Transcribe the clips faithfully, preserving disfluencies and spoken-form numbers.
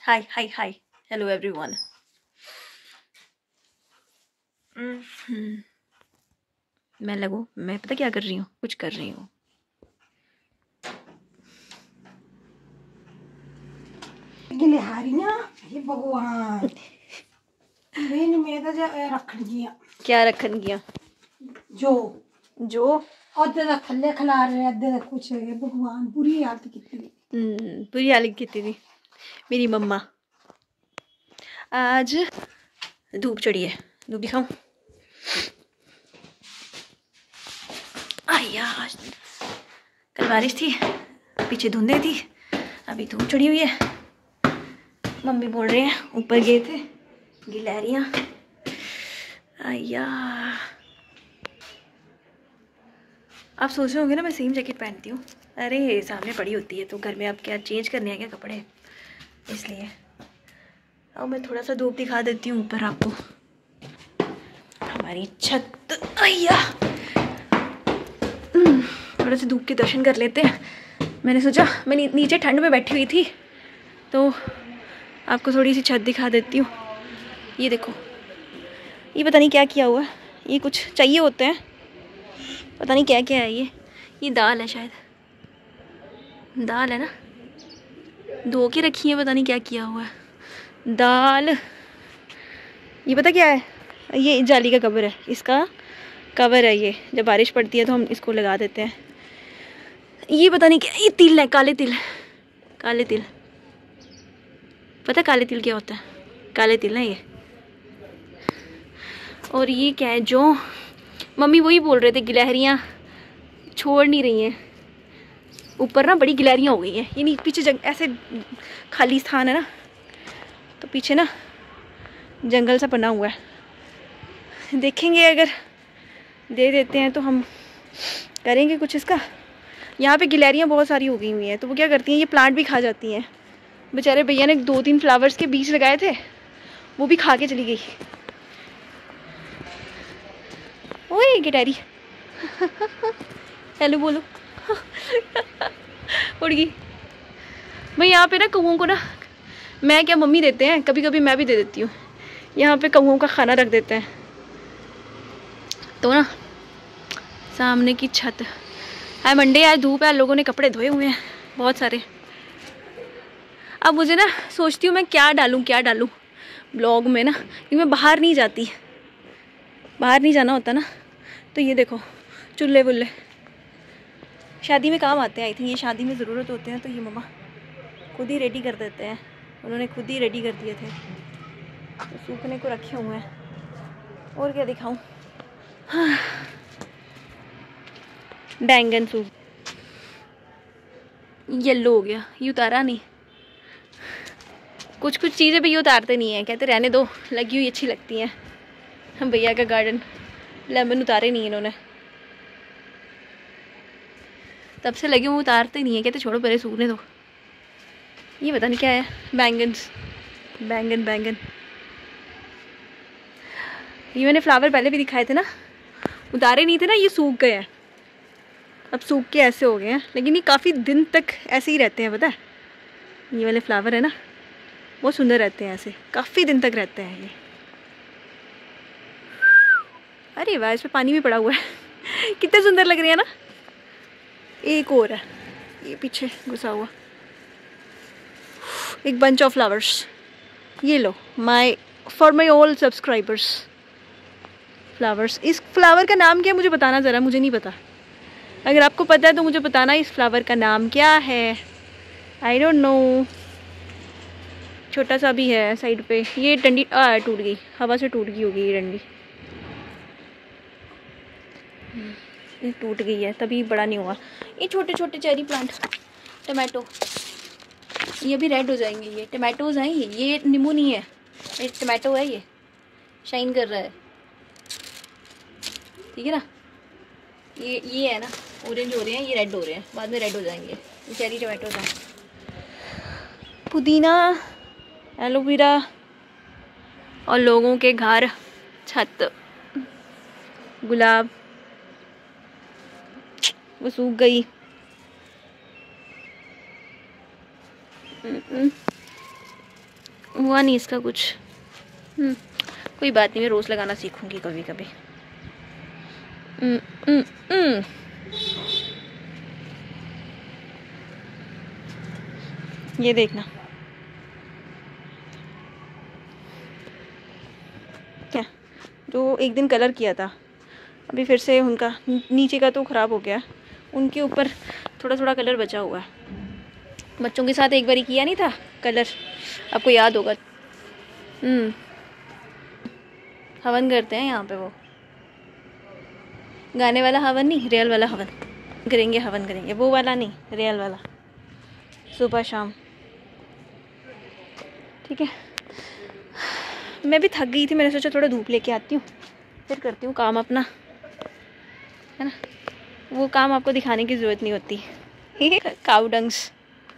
हाय हाय hi hello everyone. मैं लगूं मैं पता क्या कर रही हूँ, कुछ कर रही हूँ। गिलहरियां ये भगवान मैंने मेरा जा रखन गया क्या रखन गया जो जो अद्धे दा थल्ले खिला रहे अद्धे दा कुछ है। भगवान बुरी हालत की हम्म बुरी हालत की थी मेरी मम्मा। आज धूप चढ़ी है, धूप दिखाऊं? यार कल बारिश थी, पीछे धुंधे थी, अभी धूप चढ़ी हुई है। मम्मी बोल रहे हैं ऊपर गए थे गिलहरियां। आया आप सोच रहे होंगे ना मैं सेम जैकेट पहनती हूँ। अरे सामने पड़ी होती है तो घर में आप क्या चेंज करने हैं क्या कपड़े, इसलिए। अब मैं थोड़ा सा धूप दिखा देती हूँ ऊपर आपको, हमारी छत। आया थोड़ा सा धूप के दर्शन कर लेते हैं। मैंने सोचा मैं नी, नीचे ठंड में बैठी हुई थी तो आपको थोड़ी सी छत दिखा देती हूँ। ये देखो, ये पता नहीं क्या किया हुआ है, ये कुछ चाहिए होते हैं, पता नहीं क्या क्या है। ये ये दाल है शायद, दाल है ना, धो के रखी है, पता नहीं क्या किया हुआ है दाल। ये पता क्या है, ये जाली का कवर है, इसका कवर है ये। जब बारिश पड़ती है तो हम इसको लगा देते हैं। ये पता नहीं क्या, ये तिल है, काले तिल, काले तिल। पता काले तिल क्या होता है? काले तिल ना ये। और ये क्या है, जो मम्मी वही बोल रहे थे गिलहरियाँ छोड़ नहीं रही हैं। ऊपर ना बड़ी गिलहरियाँ हो गई हैं, ये नहीं पीछे जंग ऐसे खाली स्थान है ना, तो पीछे ना जंगल सा बना हुआ है। देखेंगे अगर दे देते हैं तो हम करेंगे कुछ इसका। यहाँ पे गिलहरियाँ बहुत सारी हो गई हुई हैं तो वो क्या करती हैं, ये प्लांट भी खा जाती हैं। बेचारे भैया ने दो तीन फ्लावर्स के बीज लगाए थे, वो भी खा के चली गई। ओए गिटारी हेलो बोलो उड़ गई। मैं यहाँ पे ना कौओं को ना, मैं क्या मम्मी देते हैं, कभी कभी मैं भी दे देती हूँ। यहाँ पे कौओं का खाना रख देते हैं तो ना सामने की छत है। मंडे आज धूप है, लोगों ने कपड़े धोए हुए हैं बहुत सारे। अब मुझे ना सोचती हूँ मैं क्या डालूँ क्या डालूँ ब्लॉग में ना, क्योंकि मैं बाहर नहीं जाती, बाहर नहीं जाना होता ना। तो ये देखो चूल्हे वुल्हे शादी में काम आते हैं, आई थिंक ये शादी में ज़रूरत होते हैं। तो ये मम्मा खुद ही रेडी कर देते हैं, उन्होंने खुद ही रेडी कर दिए थे तो सूखने को रखे हुए हैं। और क्या दिखाऊं? हाँ। बैंगन सूख येल्लो हो गया, ये उतारा नहीं। कुछ कुछ चीज़ें भैया उतारते नहीं हैं, कहते रहने दो, लगी हुई अच्छी लगती हैं। हम भैया का गार्डन लेमन उतारे नहीं इन्होंने, तब से लगे हुए उतारते नहीं है, कहते छोड़ो पहले सूखने दो। ये पता नहीं क्या है, बैंगन बैंगन बैंगन। ये मैंने फ्लावर पहले भी दिखाए थे ना, उतारे नहीं थे ना, ये सूख गए हैं। अब सूख के ऐसे हो गए हैं, लेकिन ये काफ़ी दिन तक ऐसे ही रहते हैं, पता है। ये वाले फ्लावर है ना बहुत सुंदर रहते हैं, ऐसे काफ़ी दिन तक रहते हैं ये। अरे वाह, इस पर पानी भी पड़ा हुआ है कितने सुंदर लग रहे हैं ना। एक और है ये पीछे घुसा हुआ, एक बंच ऑफ फ्लावर्स। ये लो my for my all subscribers flowers. इस फ्लावर का नाम क्या है मुझे बताना ज़रा, मुझे नहीं पता। अगर आपको पता है तो मुझे बताना इस फ्लावर का नाम क्या है। I don't know. छोटा सा भी है साइड पे। ये डंडी आ टूट गई, हवा से टूट गई होगी ये डंडी, ये टूट गई है तभी बड़ा नहीं हुआ। ये छोटे छोटे चेरी प्लांट, टमाटो, ये भी रेड हो जाएंगे। ये टमाटोज हैं, ये ये नींबू नहीं है, ये टमाटो है। ये शाइन कर रहा है, ठीक है ना। ये ये है ना ऑरेंज हो रहे हैं, ये रेड हो रहे हैं, बाद में रेड हो जाएंगे। ये चेरी टमाटोज हैं। पुदीना, एलोवेरा और लोगों के घर, छत, गुलाब वो सूख गई। हुआ नहीं इसका कुछ। हम्म, कोई बात नहीं, मैं रोज़ लगाना सीखूंगी कभी कभी। हम्म, हम्म, हम्म। ये देखना क्या, जो एक दिन कलर किया था अभी फिर से उनका नीचे का तो ख़राब हो गया, उनके ऊपर थोड़ा थोड़ा कलर बचा हुआ है। बच्चों के साथ एक बारी किया नहीं था कलर, आपको याद होगा। हम्म, हवन करते हैं यहाँ पे, वो गाने वाला हवन नहीं, रियल वाला हवन करेंगे, हवन करेंगे, वो वाला नहीं, रियल वाला, सुबह शाम। ठीक है, मैं भी थक गई थी, मैंने सोचा थोड़ा धूप लेके आती हूँ, फिर करती हूँ काम अपना, है ना। वो काम आपको दिखाने की ज़रूरत नहीं होती। काऊ डंग्स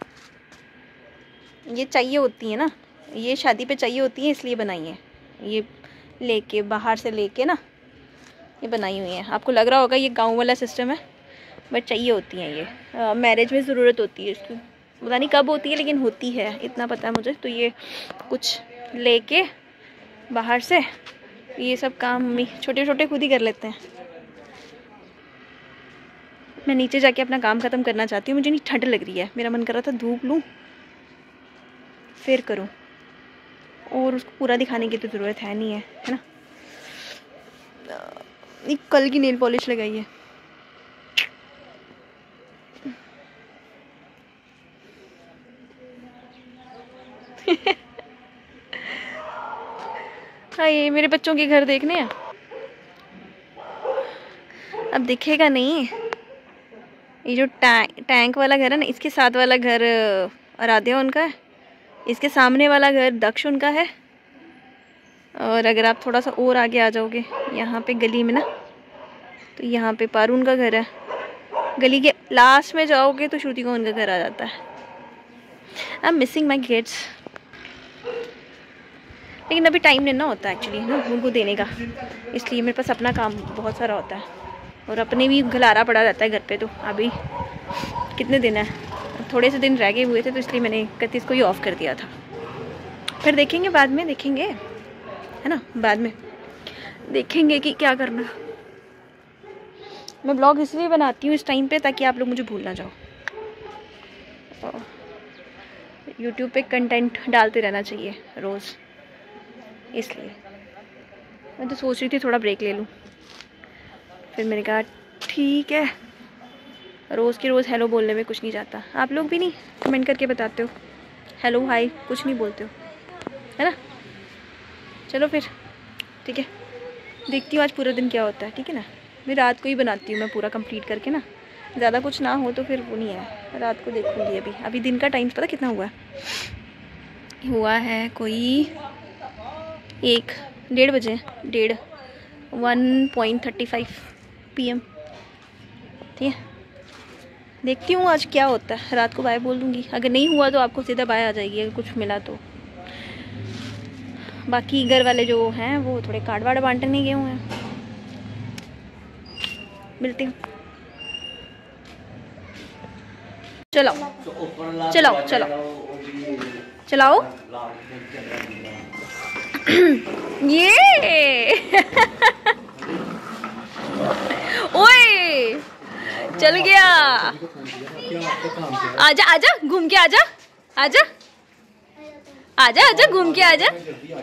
ये चाहिए होती है ना, ये शादी पे चाहिए होती है, इसलिए बनाई है ये, लेके बाहर से लेके ना ये बनाई हुई है। आपको लग रहा होगा ये गांव वाला सिस्टम है, बट चाहिए होती हैं ये, मैरिज में ज़रूरत होती है इसकी, पता नहीं कब होती है लेकिन होती है, इतना पता है मुझे। तो ये कुछ लेके बाहर से, ये सब काम मम्मी छोटे छोटे खुद ही कर लेते हैं। मैं नीचे जाके अपना काम ख़त्म करना चाहती हूँ, मुझे नहीं ठंड लग रही है, मेरा मन कर रहा था धूप लूँ फिर करूँ, और उसको पूरा दिखाने की तो ज़रूरत है नहीं है, है ना। एक कल की नेल पॉलिश लगाई है। हाँ, ये मेरे बच्चों के घर देखने हैं, अब दिखेगा नहीं। ये जो टैंक टैंक वाला घर है ना, इसके साथ वाला घर आराध्या उनका है, इसके सामने वाला घर दक्ष उनका है, और अगर आप थोड़ा सा और आगे आ जाओगे यहाँ पे गली में ना, तो यहाँ पे पारून का घर है। गली के लास्ट में जाओगे तो श्रुति का उनका घर आ जाता है। I am missing my kids, लेकिन अभी टाइम नहीं ना होता एक्चुअली ना उनको देने का, इसलिए मेरे पास अपना काम बहुत सारा होता है, और अपने भी गलारा पड़ा रहता है घर पे। तो अभी कितने दिन है, थोड़े से दिन रह गए हुए थे, तो इसलिए मैंने इकतीस को ही ऑफ़ कर दिया था। फिर देखेंगे, बाद में देखेंगे, है ना, बाद में देखेंगे कि क्या करना। मैं ब्लॉग इसलिए बनाती हूँ इस टाइम पे, ताकि आप लोग मुझे भूल ना जाओ। यूट्यूब पे कंटेंट डालते रहना चाहिए रोज़, इसलिए मैं तो सोच रही थी थोड़ा ब्रेक ले लूँ। फिर मैंने कहा ठीक है, रोज़ के रोज़ हेलो बोलने में कुछ नहीं जाता। आप लोग भी नहीं कमेंट करके बताते हो हेलो हाय, कुछ नहीं बोलते हो, है ना। चलो फिर ठीक है, देखती हूँ आज पूरा दिन क्या होता है। ठीक है ना, मैं रात को ही बनाती हूँ, मैं पूरा कंप्लीट करके ना, ज़्यादा कुछ ना हो तो फिर वो नहीं है, रात को देखूँगी। अभी अभी दिन का टाइम पता कितना हुआ है, हुआ है कोई एक डेढ़ बजे, डेढ़ one point thirty five P M. ठीक है, देखती हूँ आज क्या होता है, रात को बाय बोल दूँगी। अगर नहीं हुआ तो आपको सीधा बाय आ जाएगी, अगर कुछ मिला तो। बाकी घर वाले जो हैं वो थोड़े कार्ड वार्ड बांटने गए हुए हैं। मिलती हूँ, चलाओ चलाओ चलाओ चलाओ ये ओए चल गया, आजा आजा घूम के आजा, आजा आजा आजा घूम के आजा।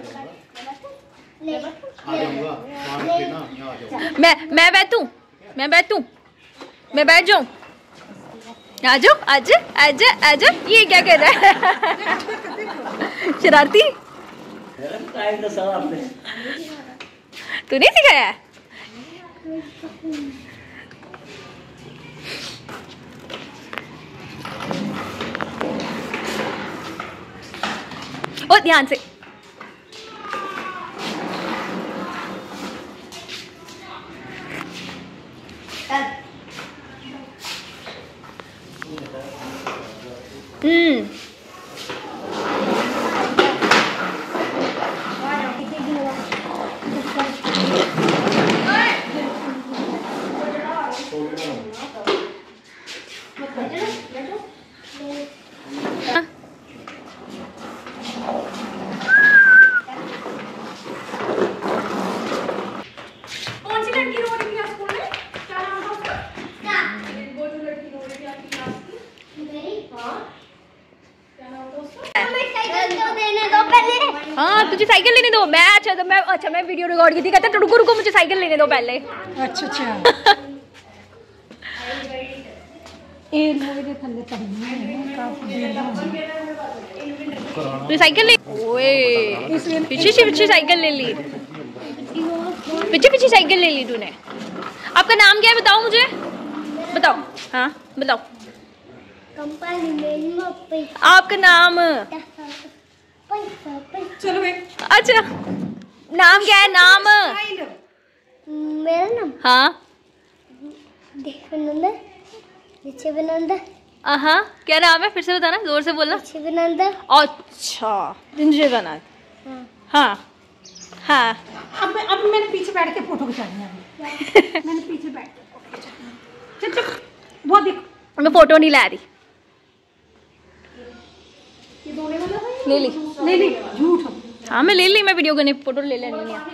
मैं मैं बैठूं मैं बैठूं मैं बैठ जाऊं, आ जाओ आजा आजा आजा। ये क्या कर रहा है शरारती, तूने सिखाया? ओ ध्यान से, हम्म हाँ तुझे साइकिल लेने दो। मैं अच्छा तो मैं अच्छा मैं वीडियो रिकॉर्ड की थी, कहता रुको रुको मुझे साइकिल लेने दो पहले। अच्छा अच्छा ए मेरे थल्ले पड़ी है काफी देर तू साइकिल ले। ओए पीछे से पीछे साइकिल ले ली, पीछे पीछे साइकिल ले ली तूने। आपका नाम क्या है बताओ मुझे, बताओ। हाँ बताओ आपका नाम। चलो अच्छा नाम क्या है नाम? मेरा नाम हाँ हाँ क्या नाम है? फिर से बताना, जोर से बोलना। अच्छा दिनजय का नाम। हाँ हाँ अब अब मैंने पीछे बैठ के फोटो खिंचानी है। मैंने पीछे बैठ के फोटो खिंचानी है। चल चल वो देख मैं फोटो नहीं ला रही। ले ली ले ली झूठ। हाँ मैं ले ली, मैं वीडियो करने फोटो ले लेनी है।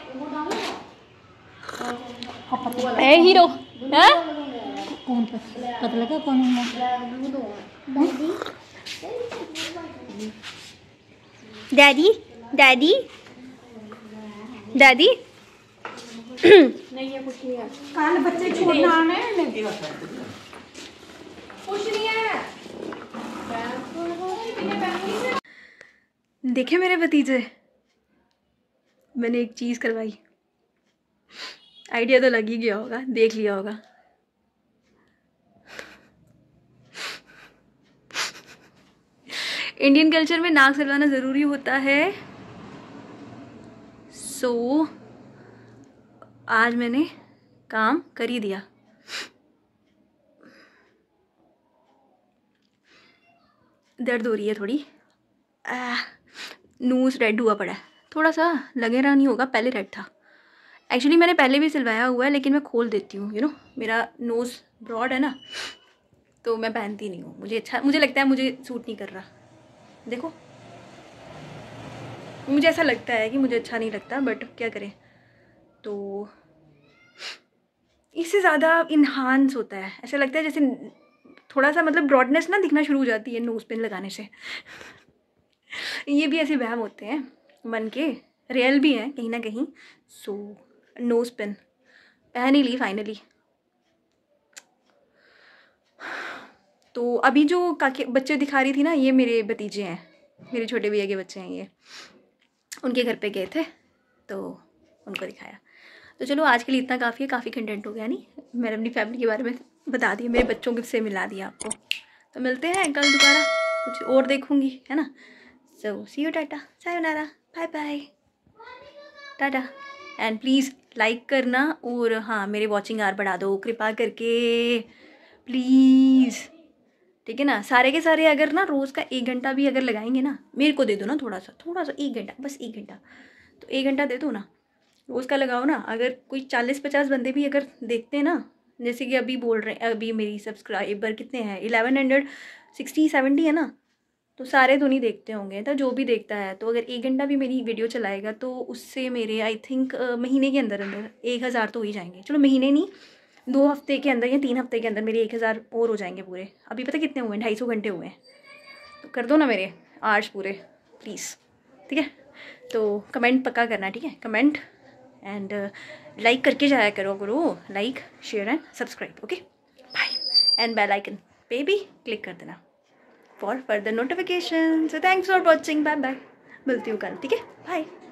ए हीरो है कौन पता लगा कौन डैडी डैडी डैडी नहीं है कुछ नहीं है। काल बच्चे छोड़ना आना है कुछ नहीं है। देखे मेरे भतीजे, मैंने एक चीज करवाई। आइडिया तो लग ही गया होगा, देख लिया होगा। इंडियन कल्चर में नाक सिलवाना ज़रूरी होता है। सो आज मैंने काम कर ही दिया। दर्द हो रही है थोड़ी, नोज़ रेड हुआ पड़ा है थोड़ा सा, लगे रहा नहीं होगा, पहले रेड था। एक्चुअली मैंने पहले भी सिलवाया हुआ है लेकिन मैं खोल देती हूँ, यू नो मेरा नोज़ ब्रॉड है ना, तो मैं पहनती नहीं हूँ। मुझे अच्छा मुझे लगता है मुझे सूट नहीं कर रहा। देखो मुझे ऐसा लगता है कि मुझे अच्छा नहीं लगता, बट क्या करें। तो इससे ज़्यादा इन्हांस होता है, ऐसा लगता है जैसे थोड़ा सा मतलब ब्रॉडनेस ना दिखना शुरू हो जाती है नोज़ पिन लगाने से। ये भी ऐसे वहम होते हैं मन के, रियल भी हैं कहीं ना कहीं। सो नोज़ पिन पहन ही ली फाइनली। तो अभी जो काके बच्चे दिखा रही थी ना, ये मेरे भतीजे हैं, मेरे छोटे भैया के बच्चे हैं ये। उनके घर पे गए थे तो उनको दिखाया। तो चलो आज के लिए इतना काफ़ी है, काफ़ी कंटेंट हो गया नहीं। मैंने अपनी फैमिली के बारे में बता दिया, मेरे बच्चों से मिला दिया आपको। तो मिलते हैं कल दोबारा, कुछ और देखूँगी है ना। So see you, tata, sayonara, bye bye, tata. And please like करना, और हाँ मेरे वॉचिंग आवर बढ़ा दो कृपा करके प्लीज़, ठीक है ना। सारे के सारे अगर ना रोज़ का एक घंटा भी अगर लगाएंगे ना, मेरे को दे दो ना थोड़ा सा थोड़ा सा एक घंटा, बस एक घंटा, तो एक घंटा दे दो ना, रोज़ का लगाओ ना। अगर कोई चालीस पचास बंदे भी अगर देखते हैं ना, जैसे कि अभी बोल रहे हैं, अभी मेरी सब्सक्राइबर कितने हैं, इलेवन हंड्रेड सिक्सटी सेवेंटी है ना, तो सारे तो नहीं देखते होंगे, तो जो भी देखता है, तो अगर एक घंटा भी मेरी वीडियो चलाएगा तो उससे मेरे आई थिंक महीने के अंदर अंदर एक हज़ार तो हो ही जाएंगे। चलो महीने नहीं, दो हफ्ते के अंदर या तीन हफ्ते के अंदर मेरे एक हज़ार और हो जाएंगे पूरे। अभी पता कितने हुए हैं, ढाई सौ घंटे हुए हैं। तो कर दो ना मेरे आर्ट्स पूरे प्लीज़, ठीक है। तो कमेंट पक्का करना, ठीक है, कमेंट एंड लाइक करके जाया करो करो like share and subscribe, okay bye. And bell icon पे भी क्लिक कर देना for further notification. So thanks for watching, bye bye, मिलती हूँ कल, ठीक है, बाय।